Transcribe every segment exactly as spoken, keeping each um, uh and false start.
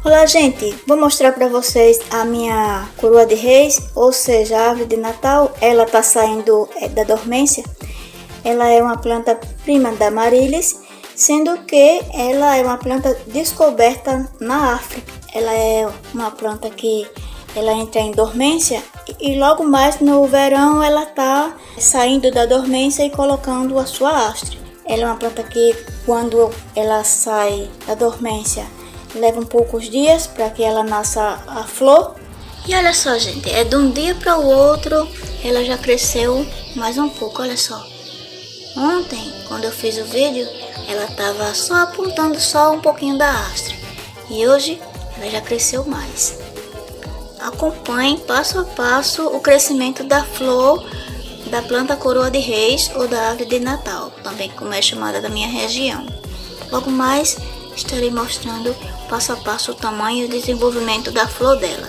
Olá, gente, vou mostrar para vocês a minha coroa de reis, ou seja, a árvore de Natal. Ela tá saindo é, da dormência. Ela é uma planta prima da Amaryllis, sendo que ela é uma planta descoberta na África. Ela é uma planta que ela entra em dormência e logo mais no verão ela tá saindo da dormência e colocando a sua haste. Ela é uma planta que quando ela sai da dormência leva um poucos dias para que ela nasça a flor. E olha só, gente, é de um dia para o outro ela já cresceu mais um pouco, olha só. Ontem, quando eu fiz o vídeo, ela tava só apontando só um pouquinho da haste. E hoje ela já cresceu mais. Acompanhe passo a passo o crescimento da flor da planta coroa de reis ou da árvore de Natal, também como é chamada da minha região. Logo mais estarei mostrando passo a passo o tamanho e o desenvolvimento da flor dela.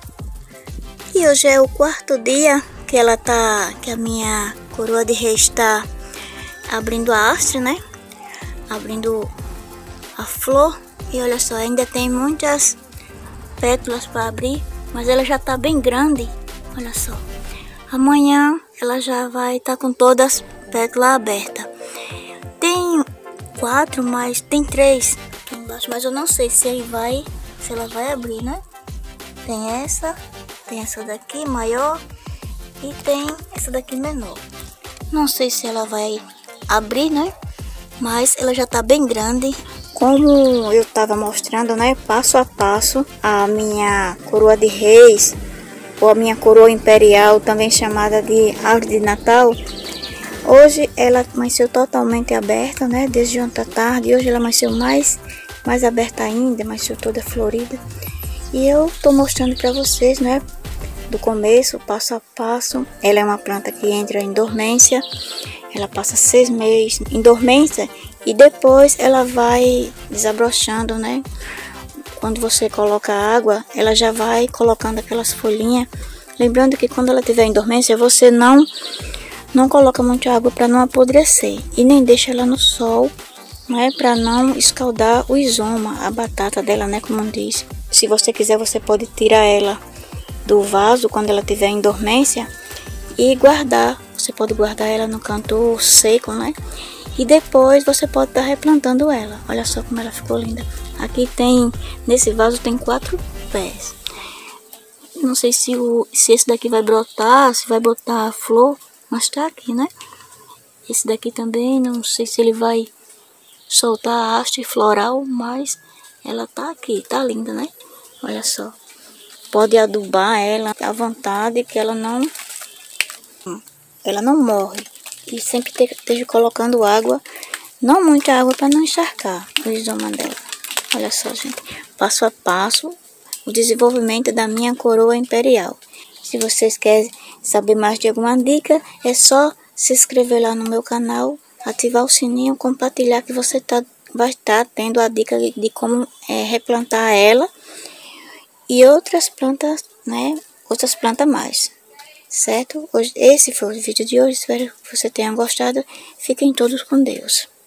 E hoje é o quarto dia que ela tá, que a minha coroa de reis está abrindo a haste, né? Abrindo a flor. E olha só, ainda tem muitas pétalas para abrir, mas ela já tá bem grande. Olha só. Amanhã ela já vai estar tá com todas as pétalas abertas. Tem quatro, mas tem três aqui embaixo, mas eu não sei se ele vai, se ela vai abrir, né? Tem essa, tem essa daqui maior e tem essa daqui menor. Não sei se ela vai abrir, né? Mas ela já tá bem grande. Como eu tava mostrando, né? Passo a passo a minha coroa de reis ou a minha coroa imperial, também chamada de árvore de Natal. Hoje ela amanheceu totalmente aberta, né? Desde ontem à tarde. E hoje ela amanheceu mais, mais aberta ainda, amanheceu toda florida. E eu tô mostrando para vocês, né? Do começo, passo a passo. Ela é uma planta que entra em dormência. Ela passa seis meses em dormência e depois ela vai desabrochando, né? Quando você coloca água, ela já vai colocando aquelas folhinhas. Lembrando que quando ela estiver em dormência, você não não coloca muita água para não apodrecer e nem deixa ela no sol, né? Para não escaldar o rizoma, a batata dela, né? Como diz. Se você quiser, você pode tirar ela do vaso quando ela estiver em dormência e guardar. Você pode guardar ela no canto seco, né? E depois você pode estar replantando ela. Olha só como ela ficou linda. Aqui tem, nesse vaso tem quatro pés. Não sei se, o, se esse daqui vai brotar, se vai botar a flor, mas tá aqui, né? Esse daqui também, não sei se ele vai soltar a haste floral, mas ela tá aqui, tá linda, né? Olha só. Pode adubar ela à vontade, que ela não, ela não morre. E sempre esteja colocando água, não muita água para não encharcar o rizoma dela. Olha só, gente, passo a passo o desenvolvimento da minha coroa imperial. Se vocês querem saber mais de alguma dica, é só se inscrever lá no meu canal, ativar o sininho, compartilhar que você tá, vai estar tendo a dica de, de como é, replantar ela e outras plantas, né? Outras plantas mais. Certo? Hoje, esse foi o vídeo de hoje. Espero que você tenha gostado. Fiquem todos com Deus.